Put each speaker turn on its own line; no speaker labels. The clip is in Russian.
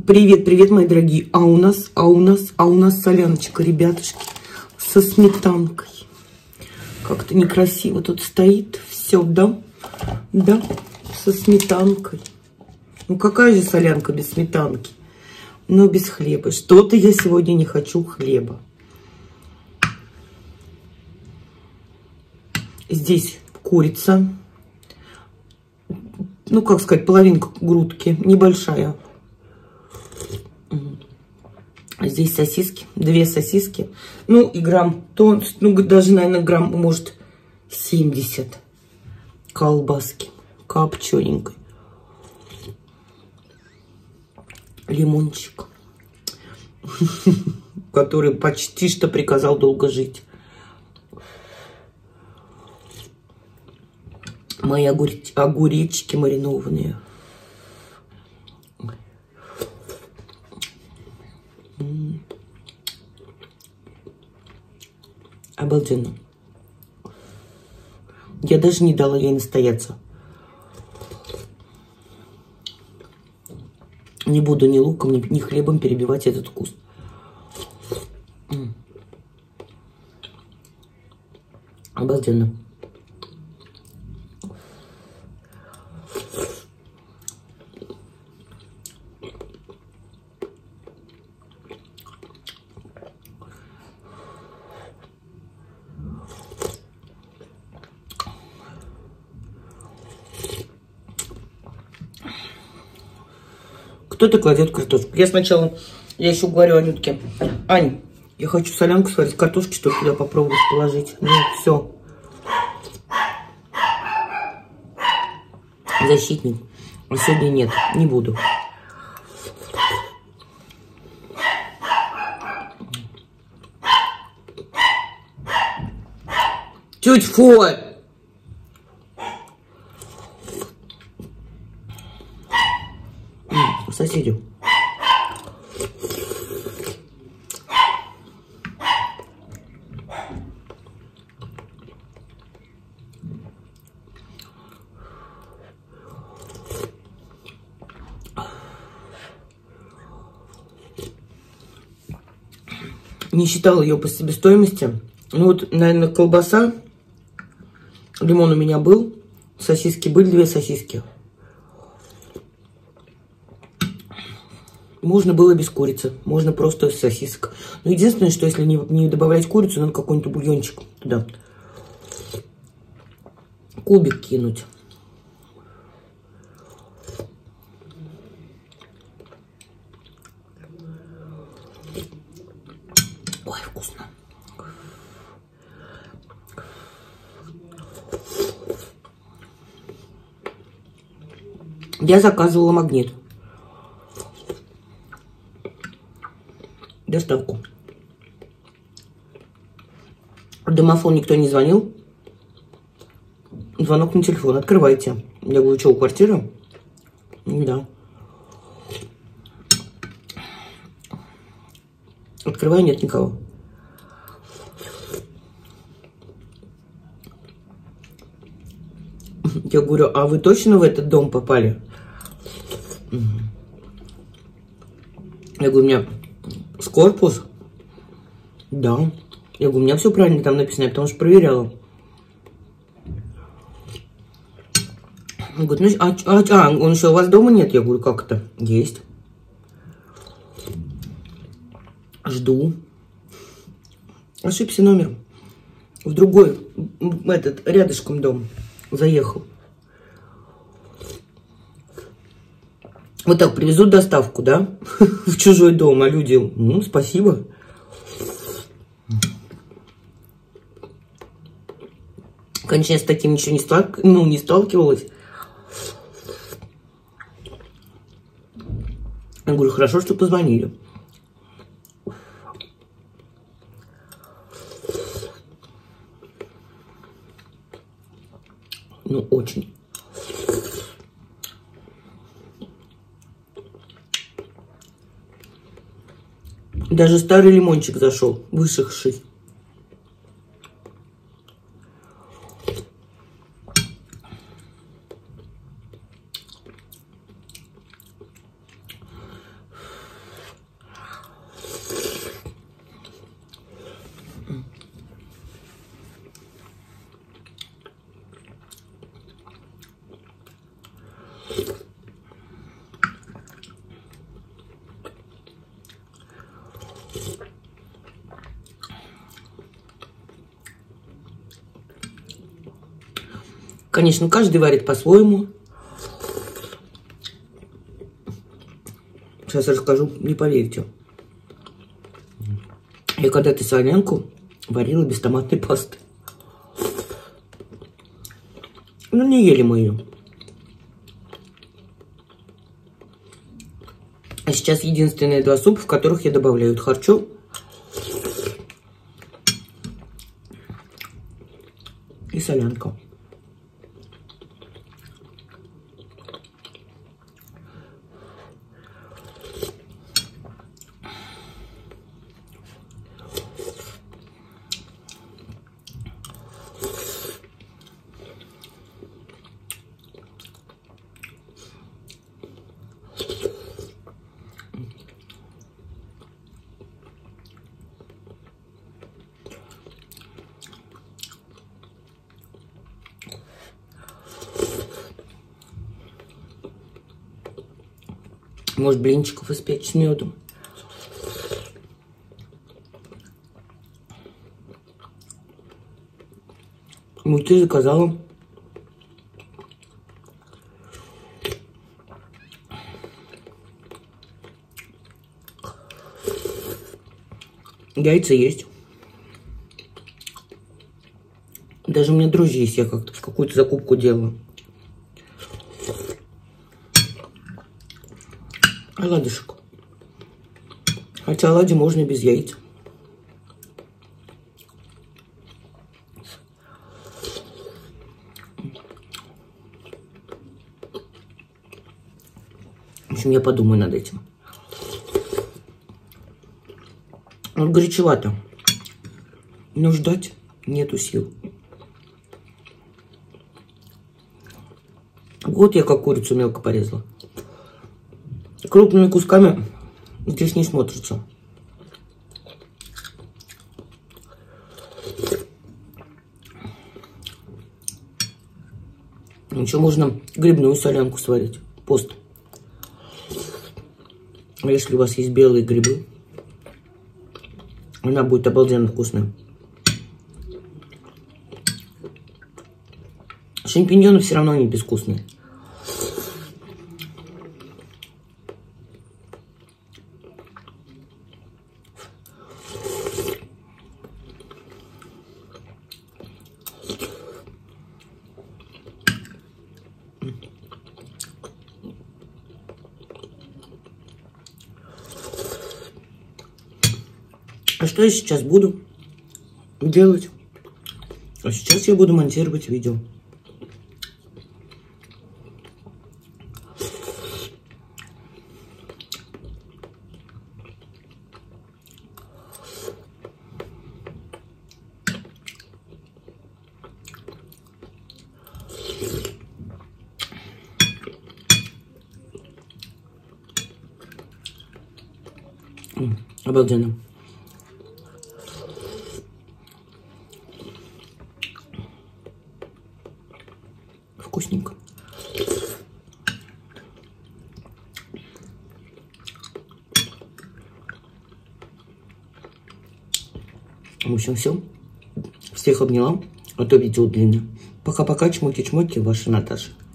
Привет, привет, мои дорогие. А у нас соляночка, ребятушки, со сметанкой. Как-то некрасиво тут стоит. Все, да? Да, со сметанкой. Ну, какая же солянка без сметанки? Но без хлеба. Что-то я сегодня не хочу хлеба. Здесь курица. Ну, как сказать, половинка грудки. Небольшая. Здесь сосиски. 2 сосиски. Ну, и грамм, ну, даже, наверное, грамм, может, 70 колбаски. Копчененькой. Лимончик. Который почти что приказал долго жить. Мои огуречки маринованные. Обалденно. Я даже не дала ей настояться. Не буду ни луком, ни хлебом перебивать этот вкус. Обалденно. Кто-то кладет картошку. Я еще говорю Анютке: Ань, я хочу солянку сварить, картошки что ли туда попробовать положить. Ну, все. Защитник. А сегодня нет, не буду. Тють фу! Соседи. Не считала ее по себестоимости. Ну вот, наверное, колбаса. Лимон у меня был. Сосиски были, 2 сосиски. Можно было без курицы. Можно просто с сосисок. Но единственное, что если не добавлять курицу, надо какой-нибудь бульончик туда. Кубик кинуть. Ой, вкусно. Я заказывала Магнит. Доставку. В домофон никто не звонил. Звонок на телефон. Открывайте. Я говорю: что, у квартиры? Да. Открываю, нет никого. Я говорю: а вы точно в этот дом попали? Я говорю: у меня корпус. Да. Я говорю: у меня все правильно там написано, я потому что проверяла. Он говорит: ну, он еще у вас дома нет? Я говорю: как это? Есть. Жду. Ошибся номер. В другой, рядышком дом заехал. Вот так привезут доставку, да? В чужой дом, а люди: ну, спасибо. Конечно, я с таким ничего не сталкивалась. Я говорю: хорошо, что позвонили. Ну, очень. Даже старый лимончик зашел, высохший. Конечно, каждый варит по-своему. Сейчас расскажу, не поверите. Я когда-то солянку варила без томатной пасты. Ну, не ели мы ее. А сейчас единственные два супа, в которых я добавляю харчо и солянка. Может, блинчиков испечь с медом. Муки заказала. Яйца есть. Даже у меня дрожжи есть, я как-то какую-то закупку делаю. Оладушек. Хотя оладьи можно без яиц. В общем, я подумаю над этим. Вот горячевато. Но ждать нету сил. Вот я как курицу мелко порезала. Крупными кусками здесь не смотрится. Еще можно грибную солянку сварить. Пост. А если у вас есть белые грибы, она будет обалденно вкусная. Шампиньоны все равно не безвкусные. А что я сейчас буду делать? А сейчас я буду монтировать видео. Обалденно. Вкусненько. В общем, все. Всех обняла. А то видео длинное. Пока-пока, чмоки-чмоки, ваша Наташа.